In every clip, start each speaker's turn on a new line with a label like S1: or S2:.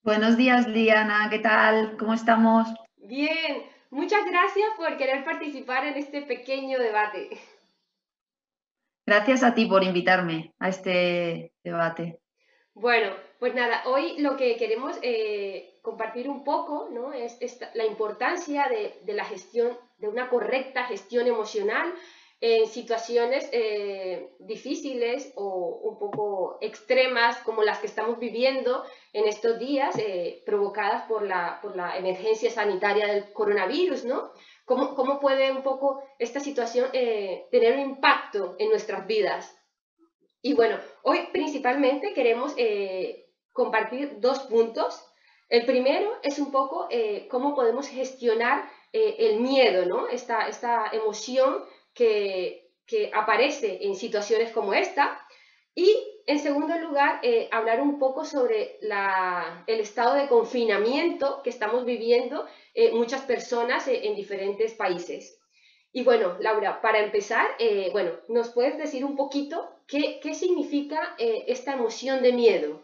S1: Buenos días, Liana, ¿qué tal? ¿Cómo estamos?
S2: Bien, muchas gracias por querer participar en este pequeño debate.
S1: Gracias a ti por invitarme a este debate.
S2: Bueno, pues nada, hoy lo que queremos compartir un poco, ¿no? Es la importancia de la gestión, de una correcta gestión emocional en situaciones difíciles o un poco extremas como las que estamos viviendo en estos días, provocadas por la emergencia sanitaria del coronavirus, ¿no? ¿Cómo puede un poco esta situación tener un impacto en nuestras vidas? Y bueno, hoy principalmente queremos compartir dos puntos. El primero es un poco cómo podemos gestionar el miedo, ¿no? Esta emoción que aparece en situaciones como esta. Y en segundo lugar, hablar un poco sobre el estado de confinamiento que estamos viviendo muchas personas en diferentes países. Y bueno, Laura, para empezar, bueno, ¿nos puedes decir un poquito qué significa esta emoción de miedo?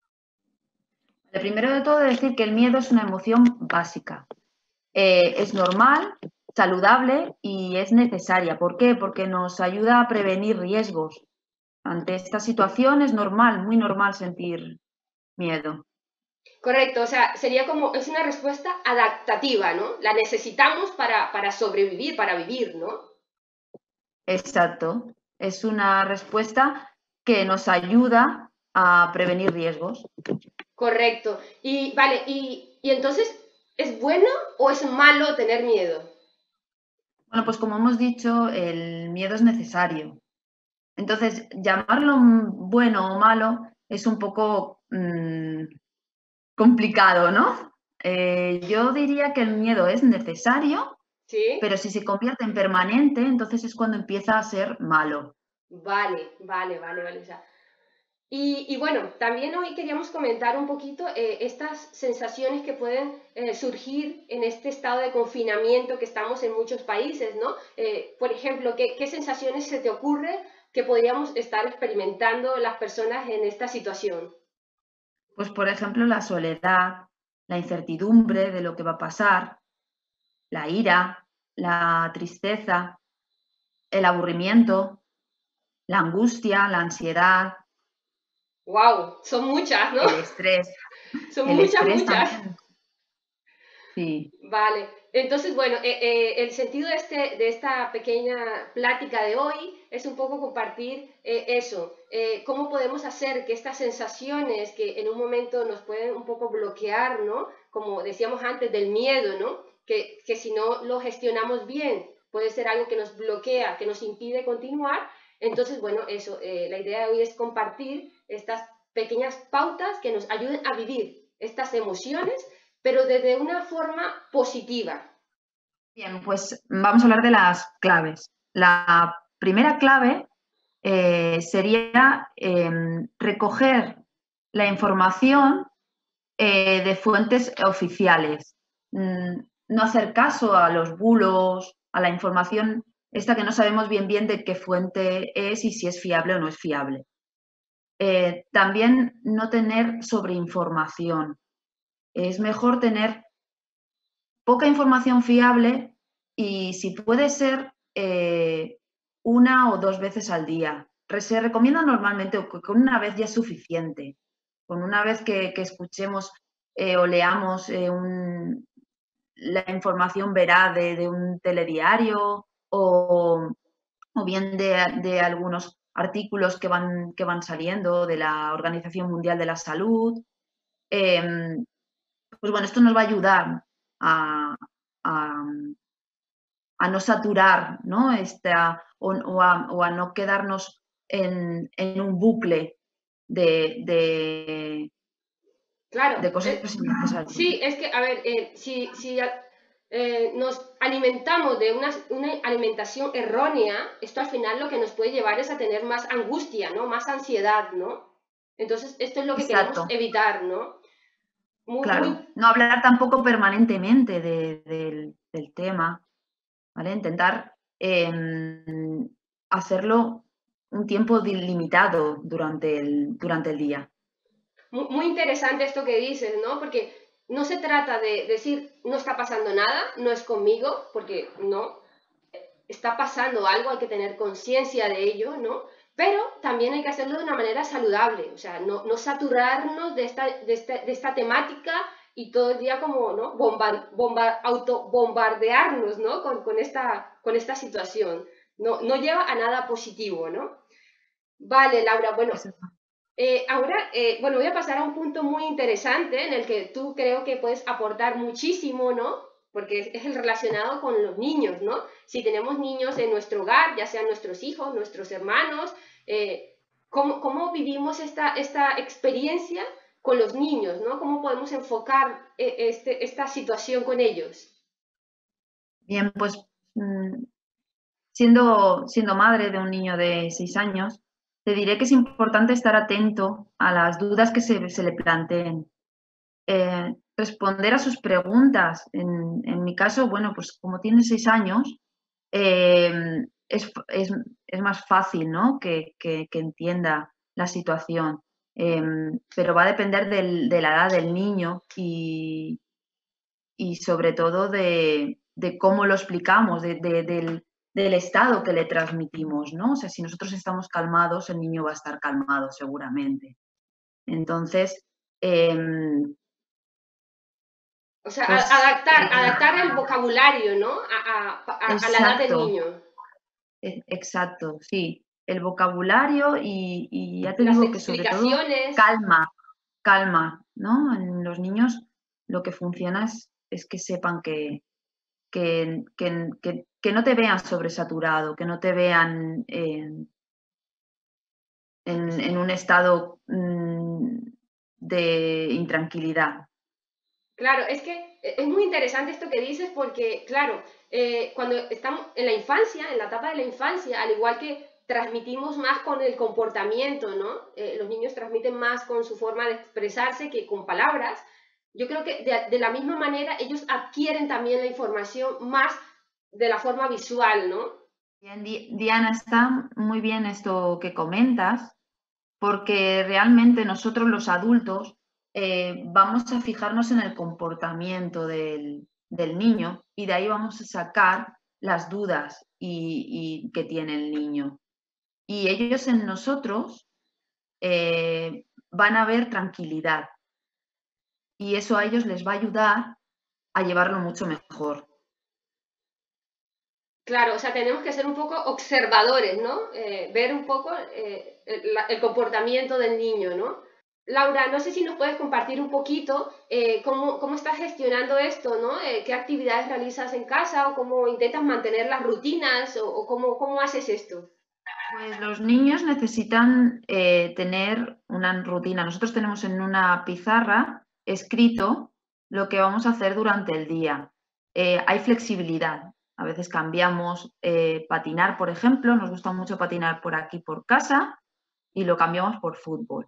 S1: Lo primero de todo, decir que el miedo es una emoción básica. Es normal, saludable y es necesaria. ¿Por qué? Porque nos ayuda a prevenir riesgos. Ante esta situación es normal, muy normal sentir miedo.
S2: Correcto, o sea, sería como, es una respuesta adaptativa, ¿no? La necesitamos para sobrevivir, para vivir, ¿no?
S1: Exacto. Es una respuesta que nos ayuda a prevenir riesgos.
S2: Correcto. Y vale, y entonces, ¿es bueno o es malo tener miedo?
S1: Bueno, pues como hemos dicho, el miedo es necesario. Entonces, llamarlo bueno o malo es un poco complicado, ¿no? Yo diría que el miedo es necesario,
S2: ¿Sí?
S1: pero si se convierte en permanente, entonces es cuando empieza a ser malo.
S2: Vale. O sea, y bueno, también hoy queríamos comentar un poquito estas sensaciones que pueden surgir en este estado de confinamiento que estamos en muchos países, ¿no? Por ejemplo, ¿qué sensaciones se te ocurre que podríamos estar experimentando las personas en esta situación?
S1: Pues, por ejemplo, la soledad, la incertidumbre de lo que va a pasar, la ira, la tristeza, el aburrimiento, la angustia, la ansiedad,
S2: ¡Wow! Son muchas, ¿no?
S1: el estrés.
S2: Son
S1: El estrés
S2: muchas.
S1: también, sí.
S2: Vale, entonces, bueno, el sentido de esta pequeña plática de hoy es un poco compartir eso, cómo podemos hacer que estas sensaciones que en un momento nos pueden un poco bloquear, ¿no? Como decíamos antes, del miedo, ¿no? Que si no lo gestionamos bien, puede ser algo que nos bloquea, que nos impide continuar. Entonces, bueno, eso, la idea de hoy es compartir estas pequeñas pautas que nos ayuden a vivir estas emociones pero desde una forma positiva.
S1: Bien, pues vamos a hablar de las claves. La primera clave sería recoger la información de fuentes oficiales. No hacer caso a los bulos, a la información esta que no sabemos bien de qué fuente es y si es fiable o no es fiable. También no tener sobreinformación. Es mejor tener poca información fiable y si puede ser una o dos veces al día. Se recomienda normalmente que con una vez ya es suficiente. Con una vez que escuchemos o leamos la información veraz de un telediario o bien de algunos artículos que van saliendo de la Organización Mundial de la Salud. Pues bueno, esto nos va a ayudar a, a, a no saturar, ¿no? O a no quedarnos en un bucle de,
S2: Claro,
S1: de cosas innecesarias.
S2: sí, es que, a ver, si nos alimentamos de una alimentación errónea, esto al final lo que nos puede llevar es a tener más angustia, ¿no? Más ansiedad, ¿no? Entonces, esto es lo que queremos
S1: Exacto,
S2: evitar, ¿no? Muy, muy,
S1: claro. No hablar tampoco permanentemente del tema, ¿vale? Intentar hacerlo un tiempo limitado durante el día.
S2: Muy interesante esto que dices, ¿no? Porque no se trata de decir, no está pasando nada, no es conmigo, porque no, está pasando algo, hay que tener conciencia de ello, ¿no? Pero también hay que hacerlo de una manera saludable, o sea, no saturarnos de esta temática y todo el día como, ¿no? Autobombardearnos, ¿no? Con esta situación. No lleva a nada positivo, ¿no? Vale, Laura, bueno,
S1: Eso.
S2: ahora, bueno, voy a pasar a un punto muy interesante en el que tú creo que puedes aportar muchísimo, ¿no? Porque es el relacionado con los niños, ¿no? Si tenemos niños en nuestro hogar, ya sean nuestros hijos, nuestros hermanos, ¿cómo vivimos esta experiencia con los niños, ¿no? ¿Cómo podemos enfocar esta situación con ellos?
S1: Bien, pues siendo madre de un niño de 6 años, te diré que es importante estar atento a las dudas que se le planteen. Responder a sus preguntas. En mi caso, bueno, pues como tiene 6 años, es más fácil, ¿no? que entienda la situación. Pero va a depender de la edad del niño y sobre todo de cómo lo explicamos, del estado que le transmitimos, ¿no? O sea, si nosotros estamos calmados, el niño va a estar calmado seguramente. Entonces,
S2: O sea,
S1: pues
S2: adaptar el vocabulario, ¿no? A la edad del
S1: exacto,
S2: niño.
S1: exacto, sí. El vocabulario y ya te
S2: Las
S1: digo que sobre todo
S2: explicaciones.
S1: calma, calma, ¿no? En los niños lo que funciona es que sepan que no te vean sobresaturado, que no te vean en un estado de intranquilidad.
S2: Claro, es que es muy interesante esto que dices porque, claro, cuando estamos en la infancia, en la etapa de la infancia, al igual que transmitimos más con el comportamiento, ¿no? Los niños transmiten más con su forma de expresarse que con palabras. Yo creo que de la misma manera ellos adquieren también la información más de la forma visual, ¿no?
S1: Bien, Diana, está muy bien esto que comentas, porque realmente nosotros los adultos vamos a fijarnos en el comportamiento del niño y de ahí vamos a sacar las dudas que tiene el niño. Y ellos en nosotros van a ver tranquilidad y eso a ellos les va a ayudar a llevarlo mucho mejor.
S2: Claro, o sea, tenemos que ser un poco observadores, ¿no? Ver un poco el comportamiento del niño, ¿no? Laura, no sé si nos puedes compartir un poquito cómo estás gestionando esto, ¿no? ¿Qué actividades realizas en casa o cómo intentas mantener las rutinas o cómo haces esto?
S1: Pues los niños necesitan tener una rutina. Nosotros tenemos en una pizarra escrito lo que vamos a hacer durante el día. Hay flexibilidad. A veces cambiamos patinar, por ejemplo. Nos gusta mucho patinar por aquí, por casa, y lo cambiamos por fútbol.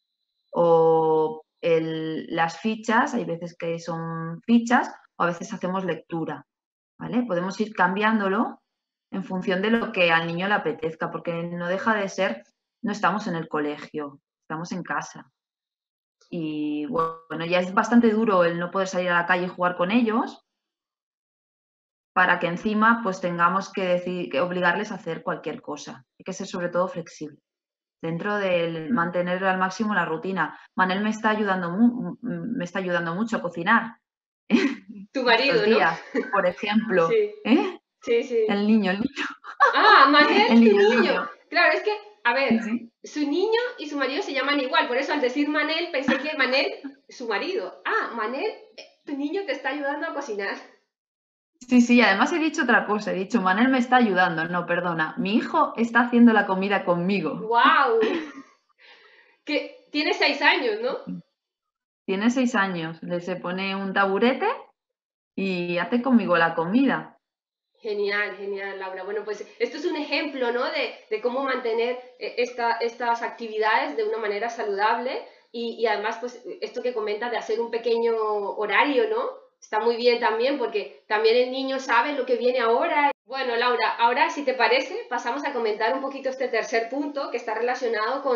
S1: O las fichas, hay veces que son fichas o a veces hacemos lectura. ¿Vale? Podemos ir cambiándolo en función de lo que al niño le apetezca, porque no deja de ser, no estamos en el colegio, estamos en casa. Y bueno, ya es bastante duro el no poder salir a la calle y jugar con ellos, para que encima pues tengamos que obligarles a hacer cualquier cosa. Hay que ser sobre todo flexible. Dentro de mantener al máximo la rutina. Manel me está ayudando mucho a cocinar
S2: Tu
S1: estos
S2: marido, ¿no?
S1: días, por ejemplo.
S2: Sí,
S1: ¿Eh?
S2: sí, sí.
S1: El niño, el niño.
S2: Ah, Manel,
S1: El
S2: tu
S1: niño, el
S2: niño.
S1: niño.
S2: Claro, es que, a
S1: Sí,
S2: ver,
S1: sí.
S2: su niño y su marido se llaman igual, por eso al decir Manel pensé que Manel, su marido. Ah, Manel, tu niño te está ayudando a cocinar.
S1: Sí, sí, además he dicho otra cosa, he dicho, Manel me está ayudando. No, perdona, mi hijo está haciendo la comida conmigo.
S2: ¡Wow! Que tiene 6 años, ¿no?
S1: Tiene 6 años, se pone un taburete y hace conmigo la comida.
S2: Genial, genial, Laura. Bueno, pues esto es un ejemplo, ¿no? De cómo mantener estas actividades de una manera saludable y además, pues esto que comenta de hacer un pequeño horario, ¿no? Está muy bien también porque también el niño sabe lo que viene ahora. Bueno, Laura, ahora si te parece, pasamos a comentar un poquito este tercer punto que está relacionado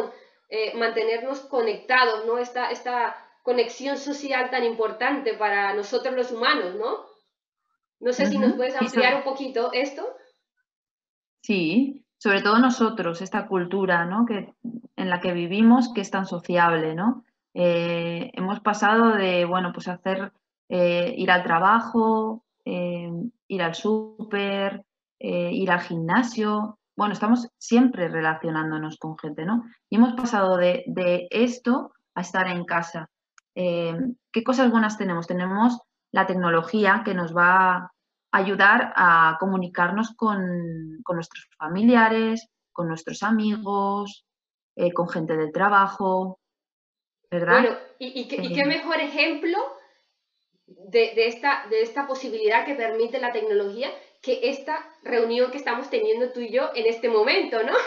S2: mantenernos conectados, ¿no? Esta conexión social tan importante para nosotros los humanos, ¿no? No sé si nos
S1: Ujú.
S2: puedes ampliar un poquito esto.
S1: Sí, sobre todo nosotros, esta cultura, ¿no? En la que vivimos, que es tan sociable, ¿no? Hemos pasado de, bueno, pues hacer, ir al trabajo, ir al súper, ir al gimnasio. Bueno, estamos siempre relacionándonos con gente, ¿no? Y hemos pasado de esto a estar en casa. ¿Qué cosas buenas tenemos? Tenemos la tecnología que nos va ayudar a comunicarnos con nuestros familiares, con nuestros amigos, con gente del trabajo,
S2: Bueno,
S1: ¿verdad?
S2: y qué mejor ejemplo de esta posibilidad que permite la tecnología que esta reunión que estamos teniendo tú y yo en este momento, ¿no?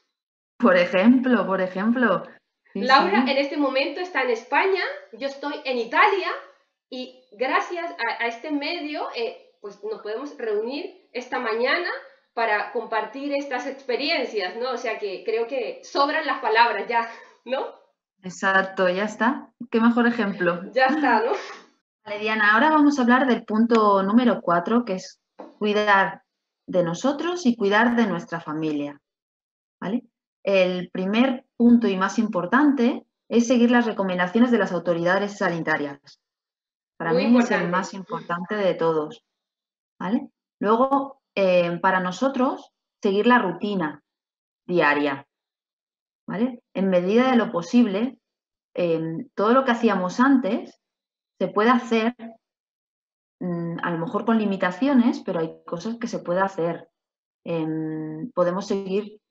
S1: Por ejemplo, sí,
S2: Laura en
S1: sí,
S2: este momento está en España, yo estoy en Italia y gracias a este medio pues nos podemos reunir esta mañana para compartir estas experiencias, ¿no? O sea que creo que sobran las palabras ya, ¿no?
S1: exacto, ya está. Qué mejor ejemplo.
S2: Ya está, ¿no?
S1: Vale, Diana, ahora vamos a hablar del punto número 4, que es cuidar de nosotros y cuidar de nuestra familia, ¿vale? El primer punto y más importante es seguir las recomendaciones de las autoridades sanitarias. Para
S2: Muy
S1: mí es el
S2: importante.
S1: más importante de todos, ¿vale? Luego, para nosotros, seguir la rutina diaria, ¿vale? En medida de lo posible, todo lo que hacíamos antes se puede hacer, a lo mejor con limitaciones, pero hay cosas que se puede hacer. Podemos seguir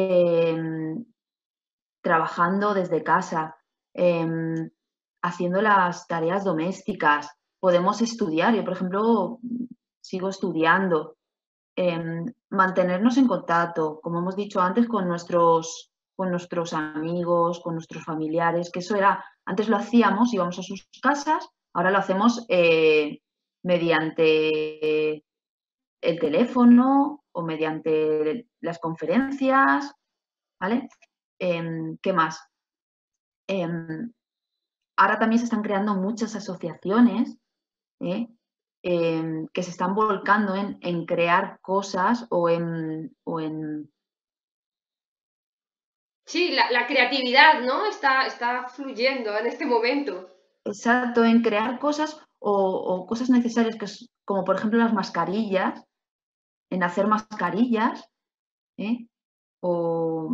S1: trabajando desde casa, haciendo las tareas domésticas, podemos estudiar. Yo, por ejemplo, sigo estudiando. Mantenernos en contacto, como hemos dicho antes, con nuestros amigos, con nuestros familiares, que eso era, antes lo hacíamos, íbamos a sus casas, ahora lo hacemos mediante el teléfono o mediante las conferencias, ¿vale? ¿Qué más? Em, Ahora también se están creando muchas asociaciones, ¿eh? Que se están volcando en crear cosas o en
S2: Sí, la creatividad, ¿no? Está fluyendo en este momento.
S1: exacto, en crear cosas o cosas necesarias como por ejemplo las mascarillas, en hacer mascarillas, ¿eh? O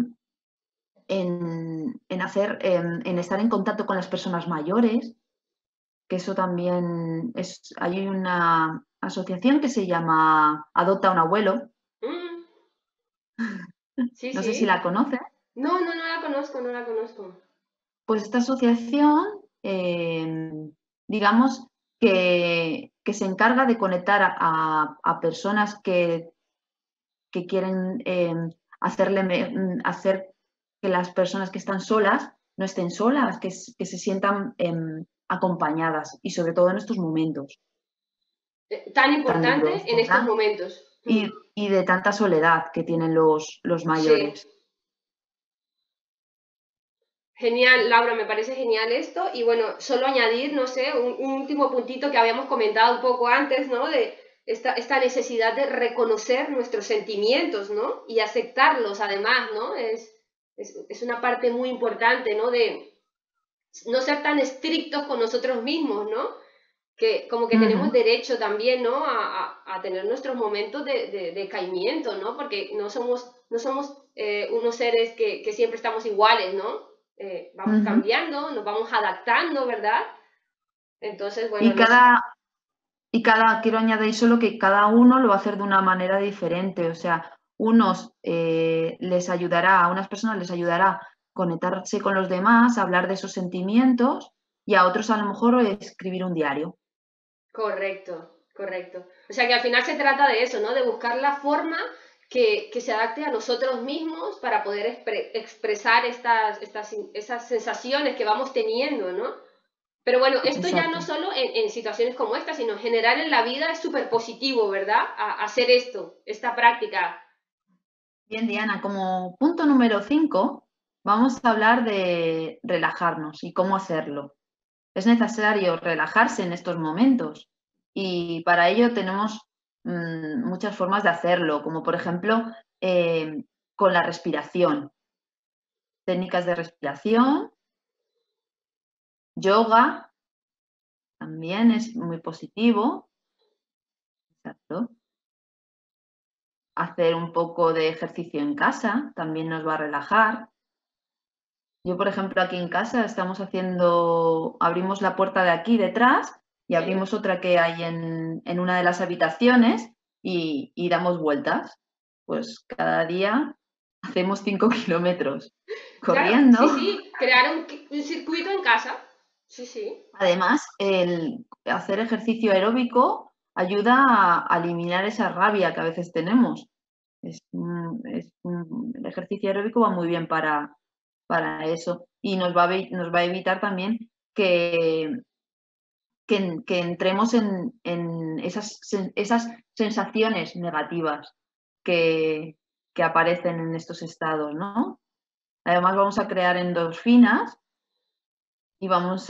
S1: en estar en contacto con las personas mayores, que eso también hay una asociación que se llama Adopta a un abuelo,
S2: Mm, sí,
S1: no sé si
S2: sí.
S1: la conoces.
S2: No, no, no la conozco, no la conozco.
S1: Pues esta asociación, digamos, que se encarga de conectar a personas que quieren hacer que las personas que están solas no estén solas, que se sientan acompañadas y sobre todo en estos momentos
S2: Tan
S1: tan
S2: importante
S1: duros,
S2: en estos
S1: ¿verdad?
S2: momentos. Mm,
S1: Y de tanta soledad que tienen los
S2: sí.
S1: mayores.
S2: Genial, Laura, me parece genial esto. Y bueno, solo añadir, no sé, un último puntito que habíamos comentado un poco antes, ¿no? De esta necesidad de reconocer nuestros sentimientos, ¿no? Y aceptarlos además, ¿no? Es una parte muy importante, ¿no? De no ser tan estrictos con nosotros mismos, ¿no? Que como que tenemos
S1: Ujú,
S2: derecho también, ¿no? A tener nuestros momentos de caimiento, ¿no? Porque no somos unos seres que siempre estamos iguales, ¿no? Vamos
S1: ujú.
S2: cambiando, nos vamos adaptando, ¿verdad? Entonces, bueno,
S1: Y quiero añadir solo que cada uno lo va a hacer de una manera diferente. O sea, a unas personas les ayudará a conectarse con los demás, a hablar de sus sentimientos y a otros a lo mejor escribir un diario.
S2: correcto, correcto. O sea que al final se trata de eso, ¿no? De buscar la forma que se adapte a nosotros mismos para poder expresar esas sensaciones que vamos teniendo, ¿no? Pero bueno, esto ya no
S1: Exacto.
S2: solo en situaciones como esta, sino en general en la vida es súper positivo, ¿verdad? Hacer esto, esta práctica.
S1: Bien, Diana, como punto número 5, vamos a hablar de relajarnos y cómo hacerlo. Es necesario relajarse en estos momentos y para ello tenemos muchas formas de hacerlo, como por ejemplo con la respiración, técnicas de respiración, yoga, también es muy positivo. Exacto. Hacer un poco de ejercicio en casa también nos va a relajar. Yo, por ejemplo, aquí en casa abrimos la puerta de aquí detrás y
S2: ¿Sí?
S1: abrimos otra que hay en una de las habitaciones y damos vueltas. Pues cada día hacemos 5 kilómetros
S2: Claro,
S1: corriendo.
S2: sí, sí, crear un circuito en casa. Sí, sí.
S1: Además, el hacer ejercicio aeróbico ayuda a eliminar esa rabia que a veces tenemos. El ejercicio aeróbico va muy bien para eso y nos va a evitar también que entremos en esas sensaciones negativas que, que aparecen en estos estados, ¿no? Además vamos a crear endorfinas y vamos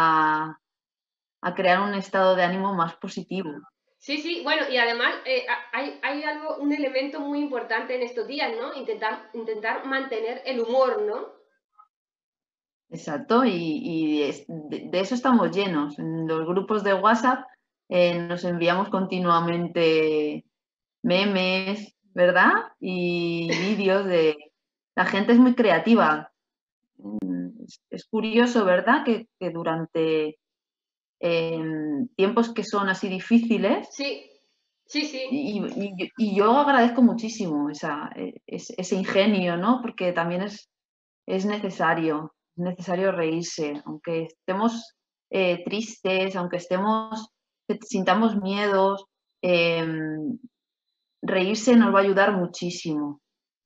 S1: a crear un estado de ánimo más positivo.
S2: Sí, sí, bueno, y además hay algo, un elemento muy importante en estos días, ¿no? Intentar mantener el humor, ¿no?
S1: Exacto, de eso estamos llenos. En los grupos de WhatsApp nos enviamos continuamente memes, ¿verdad? Y vídeos de... La gente es muy creativa. Es curioso, ¿verdad? Que durante tiempos que son así difíciles,
S2: Sí, sí, sí.
S1: y yo agradezco muchísimo ese ingenio, ¿no? Porque también es necesario reírse, aunque estemos tristes, aunque sintamos miedos, reírse nos va a ayudar muchísimo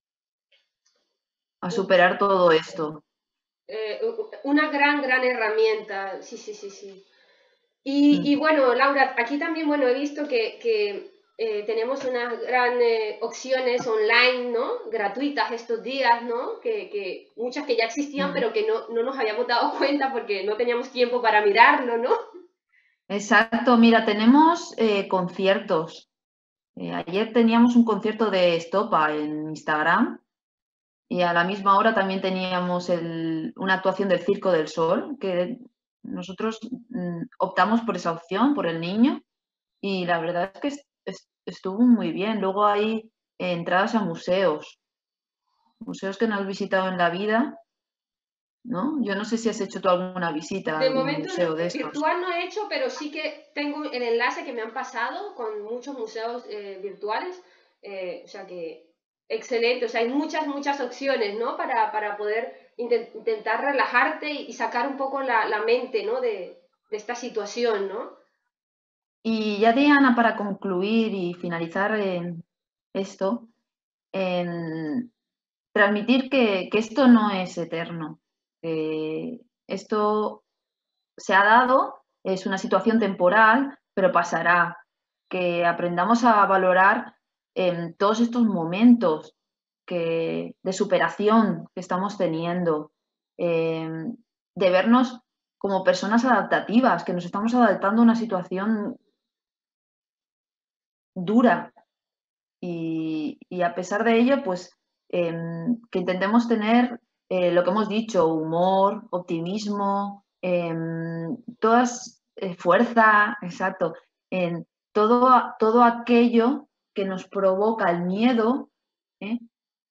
S1: a superar todo esto.
S2: Una gran herramienta, sí, sí, sí, sí.
S1: Mm.
S2: Y bueno, Laura, aquí también, bueno, he visto que tenemos unas grandes opciones online, ¿no? Gratuitas estos días, ¿no? Que muchas que ya existían,
S1: Mm.
S2: pero que no nos habíamos dado cuenta porque no teníamos tiempo para mirarlo, ¿no?
S1: Exacto, mira, tenemos conciertos. Ayer teníamos un concierto de Estopa en Instagram y a la misma hora también teníamos una actuación del Circo del Sol, que nosotros optamos por esa opción, por el niño, y la verdad es que estuvo muy bien. Luego hay entradas a museos que no has visitado en la vida, ¿no? Yo no sé si has hecho tú alguna visita a
S2: De
S1: algún
S2: momento
S1: museo de estos.
S2: virtual no he hecho, pero sí que tengo el enlace que me han pasado con muchos museos virtuales. O sea que excelente, o sea, hay muchas opciones, ¿no? Para poder intentar relajarte y sacar un poco la mente, ¿no? De esta situación, ¿no?
S1: Y ya Diana, para concluir y finalizar esto, en transmitir que esto no es eterno, que esto se ha dado, es una situación temporal, pero pasará, que aprendamos a valorar todos estos momentos de superación que estamos teniendo, de vernos como personas adaptativas, que nos estamos adaptando a una situación dura y a pesar de ello, pues que intentemos tener lo que hemos dicho, humor, optimismo, fuerza, exacto, en todo aquello que nos provoca el miedo, ¿eh?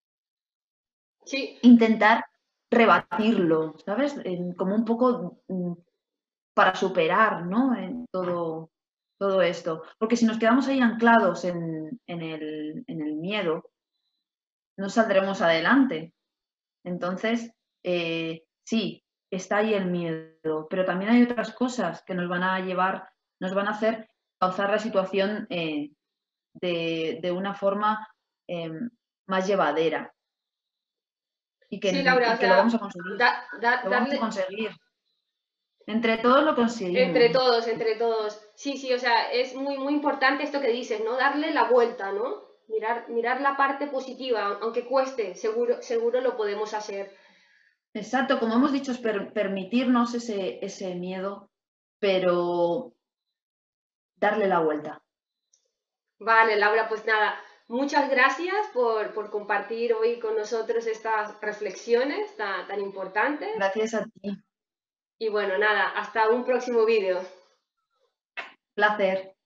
S2: Sí,
S1: Intentar rebatirlo, ¿sabes? Como un poco para superar, ¿no? En todo esto. Porque si nos quedamos ahí anclados en el miedo, no saldremos adelante. Entonces, sí, está ahí el miedo, pero también hay otras cosas que nos van a hacer causar la situación de una forma eh, más llevadera
S2: sí, Laura, o
S1: y que lo
S2: sea,
S1: vamos a conseguir. Lo vamos a
S2: darle
S1: conseguir. Entre todos lo conseguimos.
S2: entre todos. Sí, sí, o sea, es muy importante esto que dices, ¿no? Darle la vuelta, ¿no? Mirar la parte positiva, aunque cueste, seguro lo podemos hacer.
S1: Exacto, como hemos dicho, es permitirnos ese miedo, pero darle la vuelta.
S2: Vale, Laura, pues nada, muchas gracias por compartir hoy con nosotros estas reflexiones tan importantes.
S1: Gracias a ti.
S2: Y bueno, nada, hasta un próximo vídeo.
S1: Placer.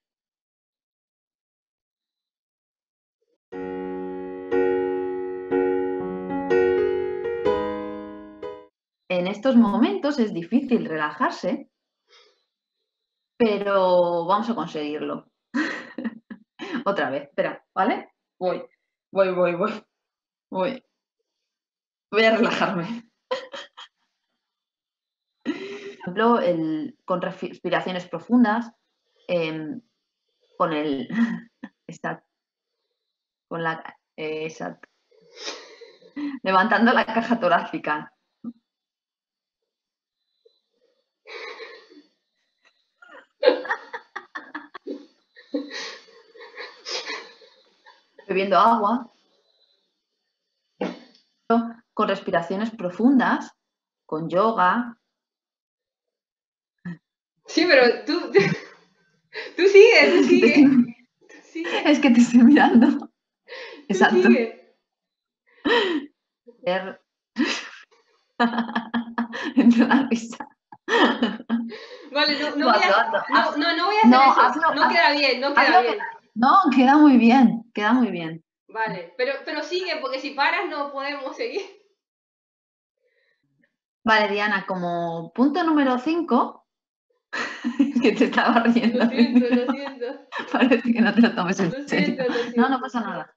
S1: En estos momentos es difícil relajarse, pero vamos a conseguirlo. Otra vez, espera, ¿vale? Voy. Voy a relajarme. Por ejemplo, con respiraciones profundas, con el... Exacto. Con la... exacto. Levantando la caja torácica. Bebiendo agua. Con respiraciones profundas, con yoga.
S2: Sí, pero tú sigue.
S1: Es que te estoy mirando. Exacto.
S2: Sigue.
S1: Entre la risa.
S2: Vale, no voy a hacer eso. No queda bien, no queda bien.
S1: No, queda muy bien, queda muy bien.
S2: Vale, pero sigue, porque si paras no podemos seguir.
S1: Vale, Diana, como punto número 5, que te estaba riendo.
S2: Lo siento.
S1: Parece que no te lo tomes en serio.
S2: Lo siento.
S1: No pasa nada.